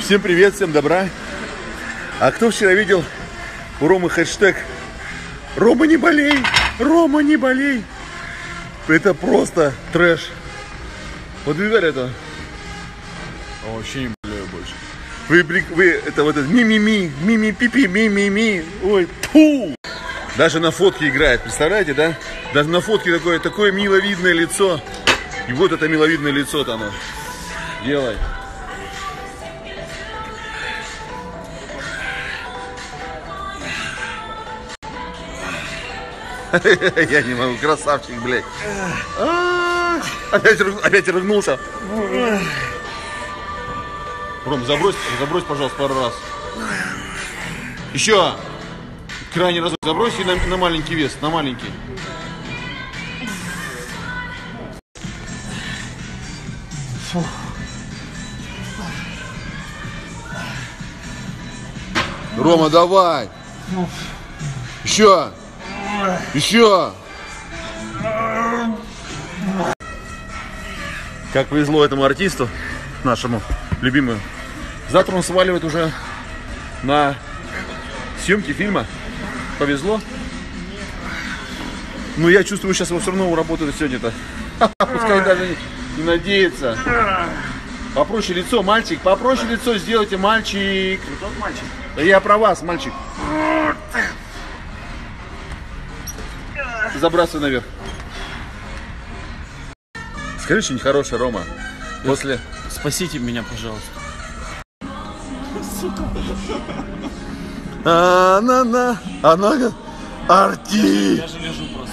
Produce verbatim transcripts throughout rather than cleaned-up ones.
Всем привет, всем добра. А кто вчера видел у Ромы хэштег «Рома, не болей! Рома, не болей!» Это просто трэш. Вот видали это? А вообще не болею больше. Вы, вы это вот это ми-ми-ми, ми-ми-пи-пи, ми-ми-ми. Ой, пу! Даже на фотке играет, представляете, да? Даже на фотке такое, такое миловидное лицо. И вот это миловидное лицо-то оно. Делай. Я не могу, красавчик, блядь. Опять, опять рыгнулся. Ром, забрось, забрось, пожалуйста, пару раз. Еще. Крайний разок забрось и на, на маленький вес, на маленький. Фух. Рома, давай. Еще. Еще. Как повезло этому артисту, нашему любимому. Завтра он сваливает уже на съемки фильма. Повезло. Но я чувствую, сейчас его все равно работает сегодня-то. Пускай даже не, не надеется. Попроще лицо, мальчик. Попроще лицо сделайте, мальчик. Тот мальчик. Да я про вас, мальчик. Забрасывай наверх. Скажи что-нибудь хорошее, Рома. После... Спасите меня, пожалуйста. Сука. Она-на, она, артист. Я же лежу просто.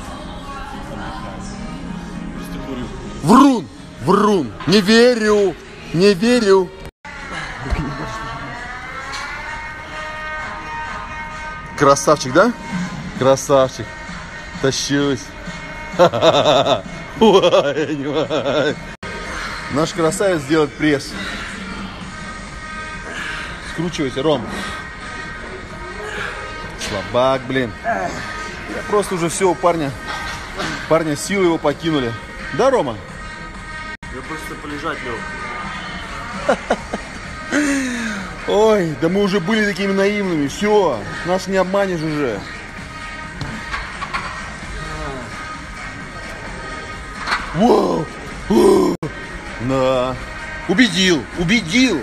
Просто курю. Врун, врун. Не верю, не верю. Красавчик, да? Красавчик. Тащусь. Наш красавец делает пресс. Скручивайся, Ром. Слабак, блин. Я просто уже все, парня. Парня силы его покинули. Да, Рома? Я просто полежать лег. Ой, да мы уже были такими наивными. Все, нас не обманешь уже. Воу! Да. Убедил, убедил.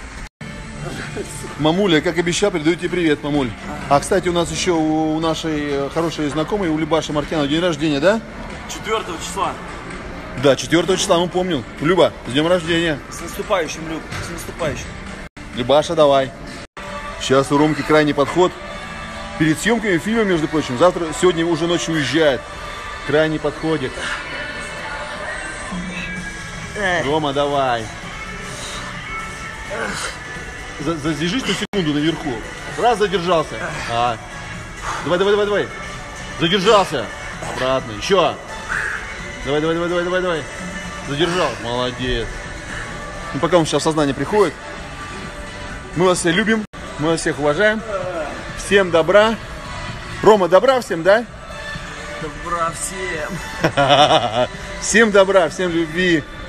Мамуля, как обещал, передаю тебе привет, мамуль. А, кстати, у нас еще у нашей хорошей знакомой, у Любаши Мартьянова, день рождения, да? четвёртого числа. Да, четвёртого числа, мы помним. Люба, с днем рождения. С наступающим, Люб, с наступающим. Любаша, давай. Сейчас у Ромки крайний подход. Перед съемками фильма, между прочим, завтра, сегодня уже ночью уезжает. Крайний подходит. Рома, давай. Задержись на секунду наверху. Раз, задержался. А. Давай, давай, давай, давай. Задержался. Обратно. Еще. Давай, давай, давай, давай, давай, давай. Задержал. Молодец. Ну, пока он сейчас в сознание приходит. Мы вас все любим. Мы вас всех уважаем. Всем добра. Рома, добра всем, да? Добра всем. Всем добра, всем любви.